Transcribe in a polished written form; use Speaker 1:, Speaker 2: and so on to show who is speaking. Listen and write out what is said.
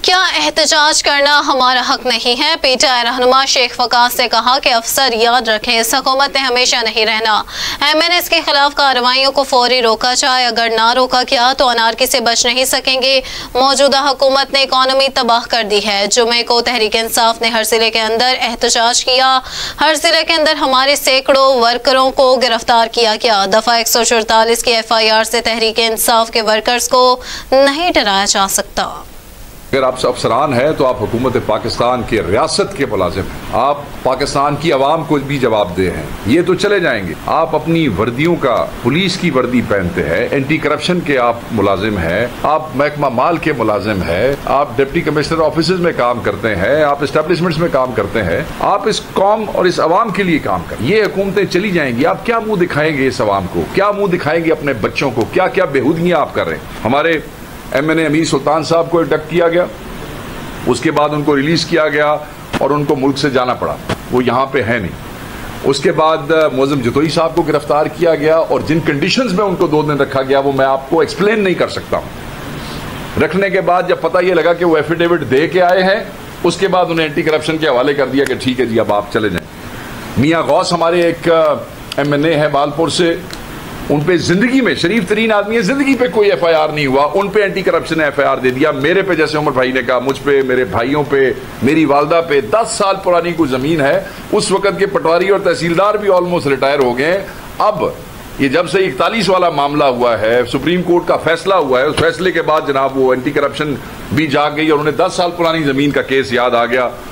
Speaker 1: क्या एहतजाज करना हमारा हक नहीं है? पीटीआई रहनुमा शेख वकास ने कहा कि अफसर याद रखें, इस हुकूमत ने हमेशा नहीं रहना। MNS के खिलाफ कार्रवाइयों को फौरी रोका जाए, अगर ना रोका गया तो अनारकी से बच नहीं सकेंगे। मौजूदा हुकूमत ने इकॉनमी तबाह कर दी है। जुमे को तहरीक इंसाफ ने हर जिले के अंदर एहतजाज किया। हर जिले के अंदर हमारे सैकड़ों वर्करों को गिरफ्तार किया गया। दफा 144 की FIR से तहरीक इंसाफ के वर्कर्स को नहीं डराया जा सकता।
Speaker 2: अगर आप अफसरान हैं तो आप हुकूमत पाकिस्तान के रियासत के मुलाजिम हैं, आप पाकिस्तान की आवाम को भी जवाबदेह हैं। ये तो चले जाएंगे, आप अपनी वर्दियों का पुलिस की वर्दी पहनते हैं, एंटी करप्शन के आप मुलाजिम हैं, आप महकमा माल के मुलाजिम हैं, आप डिप्टी कमिश्नर ऑफिस में काम करते हैं, आप एस्टेब्लिशमेंट्स में काम करते हैं, आप इस कौम और इस अवाम के लिए काम करें। ये हुकूमतें चली जाएंगी, आप क्या मुंह दिखाएंगे इस अवाम को, क्या मुंह दिखाएंगे अपने बच्चों को, क्या क्या बेहूदगियां आप कर रहे हैं। हमारे MNA अमीर सुल्तान साहब को इंडक्ट किया गया, उसके बाद उनको रिलीज किया गया और उनको मुल्क से जाना पड़ा, वो यहाँ पे है नहीं। उसके बाद मोज़म जतोई साहब को गिरफ्तार किया गया और जिन कंडीशंस में उनको 2 दिन रखा गया वो मैं आपको एक्सप्लेन नहीं कर सकता हूँ। रखने के बाद जब पता ये लगा कि वो एफिडेविट दे के आए हैं, उसके बाद उन्हें एंटी करप्शन के हवाले कर दिया कि ठीक है जी अब आप चले जाएं। मियाँ गौस हमारे एक MNA है बालपुर से, उन पे जिंदगी में शरीफ तरीन आदमी है, जिंदगी पे कोई FIR नहीं हुआ, उन पे एंटी करप्शन ने FIR दे दिया। मेरे पे, जैसे उमर भाई ने कहा, मुझ पे, मेरे भाइयों पे, मेरी वालदा पे 10 साल पुरानी कोई जमीन है, उस वक्त के पटवारी और तहसीलदार भी ऑलमोस्ट रिटायर हो गए। अब ये जब से 41 वाला मामला हुआ है, सुप्रीम कोर्ट का फैसला हुआ है, उस फैसले के बाद जनाब वो एंटी करप्शन भी जाग गई और उन्हें 10 साल पुरानी जमीन का केस याद आ गया।